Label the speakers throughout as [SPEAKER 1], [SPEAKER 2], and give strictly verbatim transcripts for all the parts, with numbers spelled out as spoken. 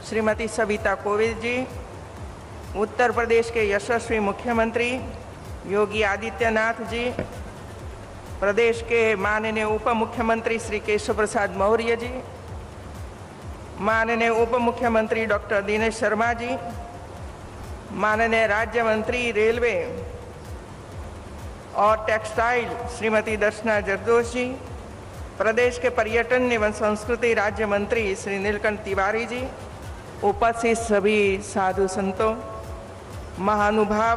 [SPEAKER 1] श्रीमती सविता कोविंद जी, उत्तर प्रदेश के यशस्वी मुख्यमंत्री योगी आदित्यनाथ जी, प्रदेश के माननीय उप मुख्यमंत्री श्री केशव प्रसाद मौर्य जी, माननीय उप मुख्यमंत्री डॉक्टर दिनेश शर्मा जी, माननीय राज्य मंत्री रेलवे और टेक्सटाइल श्रीमती दर्शना जरदोश जी, प्रदेश के पर्यटन एवं संस्कृति राज्य मंत्री श्री नीलकंठ तिवारी जी, उपस्थित सभी साधु संतों, महानुभाव,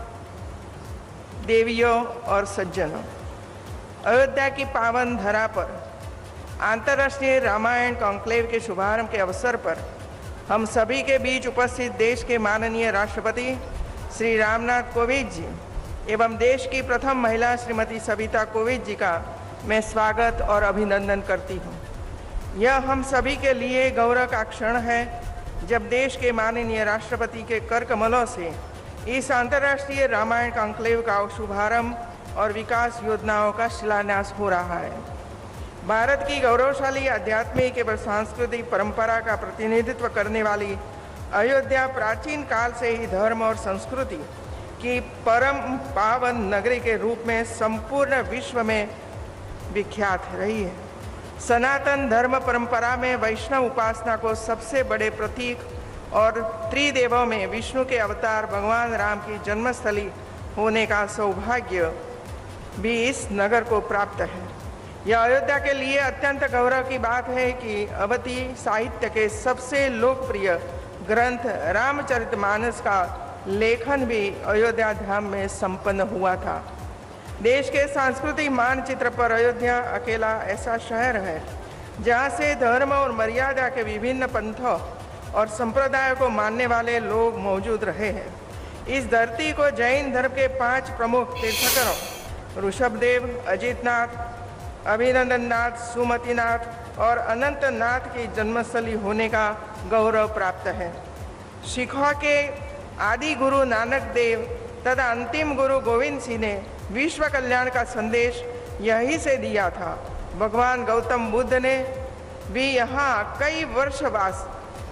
[SPEAKER 1] देवियों और सज्जनों, अयोध्या की पावन धरा पर अंतर्राष्ट्रीय रामायण कॉन्क्लेव के शुभारंभ के अवसर पर हम सभी के बीच उपस्थित देश के माननीय राष्ट्रपति श्री रामनाथ कोविंद जी एवं देश की प्रथम महिला श्रीमती सविता कोविंद जी का मैं स्वागत और अभिनंदन करती हूँ। यह हम सभी के लिए गौरव का क्षण है जब देश के माननीय राष्ट्रपति के कर कमलों से इस अंतर्राष्ट्रीय रामायण कॉन्क्लेव का शुभारंभ और विकास योजनाओं का शिलान्यास हो रहा है। भारत की गौरवशाली आध्यात्मिक एवं सांस्कृतिक परंपरा का प्रतिनिधित्व करने वाली अयोध्या प्राचीन काल से ही धर्म और संस्कृति की परम पावन नगरी के रूप में संपूर्ण विश्व में विख्यात रही है। सनातन धर्म परंपरा में वैष्णव उपासना को सबसे बड़े प्रतीक और त्रिदेवों में विष्णु के अवतार भगवान राम की जन्मस्थली होने का सौभाग्य भी इस नगर को प्राप्त है। यह अयोध्या के लिए अत्यंत गौरव की बात है कि अवधी साहित्य के सबसे लोकप्रिय ग्रंथ रामचरितमानस का लेखन भी अयोध्या धाम में संपन्न हुआ था। देश के सांस्कृतिक मानचित्र पर अयोध्या अकेला ऐसा शहर है जहाँ से धर्म और मर्यादा के विभिन्न पंथों और संप्रदायों को मानने वाले लोग मौजूद रहे हैं। इस धरती को जैन धर्म के पांच प्रमुख तीर्थंकरों ऋषभदेव, अजितनाथ, अभिनंदननाथ, सुमतिनाथ और अनंतनाथ की जन्मस्थली होने का गौरव प्राप्त है। सिखों के आदि गुरु नानक देव तथा अंतिम गुरु गोविंद सिंह ने विश्व कल्याण का संदेश यहीं से दिया था। भगवान गौतम बुद्ध ने भी यहाँ कई वर्ष वास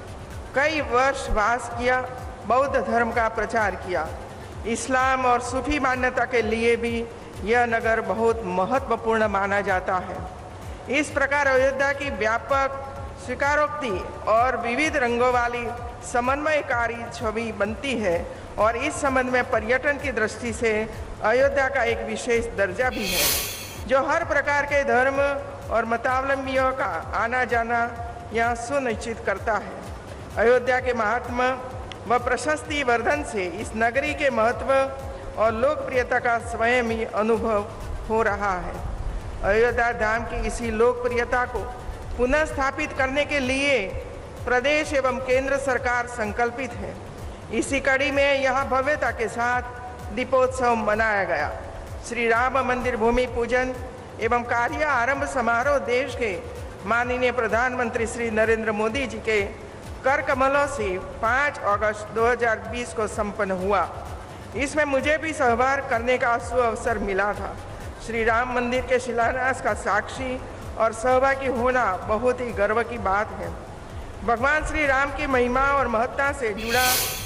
[SPEAKER 1] कई वर्ष वास किया, बौद्ध धर्म का प्रचार किया। इस्लाम और सूफी मान्यता के लिए भी यह नगर बहुत महत्वपूर्ण माना जाता है। इस प्रकार अयोध्या की व्यापक स्वीकारोक्ति और विविध रंगों वाली समन्वयकारी छवि बनती है और इस संबंध में पर्यटन की दृष्टि से अयोध्या का एक विशेष दर्जा भी है जो हर प्रकार के धर्म और मतावलंबियों का आना जाना यहाँ सुनिश्चित करता है। अयोध्या के महात्मा व प्रशस्ति वर्धन से इस नगरी के महत्व और लोकप्रियता का स्वयं ही अनुभव हो रहा है। अयोध्या धाम की इसी लोकप्रियता को पुनः स्थापित करने के लिए प्रदेश एवं केंद्र सरकार संकल्पित है। इसी कड़ी में यहाँ भव्यता के साथ दीपोत्सव मनाया गया। श्री राम मंदिर भूमि पूजन एवं कार्य आरंभ समारोह देश के माननीय प्रधानमंत्री श्री नरेंद्र मोदी जी के कर कमलों से पाँच अगस्त दो हज़ार बीस को संपन्न हुआ। इसमें मुझे भी सहभाग करने का सुअवसर मिला था। श्री राम मंदिर के शिलान्यास का साक्षी और सहभागी होना बहुत ही गर्व की बात है। भगवान श्री राम की महिमा और महत्ता से जुड़ा